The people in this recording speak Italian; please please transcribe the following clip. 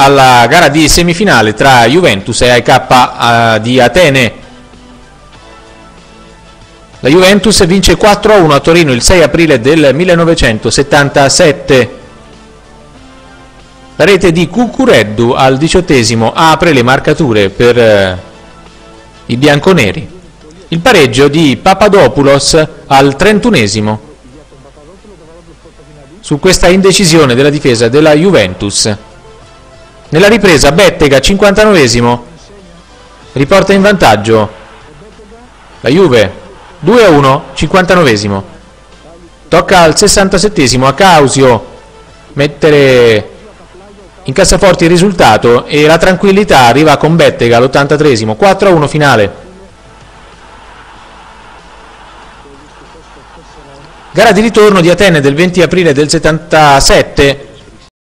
alla gara di semifinale tra Juventus e AEK di Atene. La Juventus vince 4-1 a Torino il 6 aprile del 1977. La rete di Cucureddu al 18esimo apre le marcature per i bianconeri. Il pareggio di Papadopoulos al 31esimo su questa indecisione della difesa della Juventus. Nella ripresa Bettega 59esimo riporta in vantaggio la Juve 2-1, 59esimo. Tocca al 67esimo a Causio mettere in cassaforte il risultato e la tranquillità arriva con Bettega all'83esimo, 4-1 finale. Gara di ritorno di Atene del 20 aprile del 77.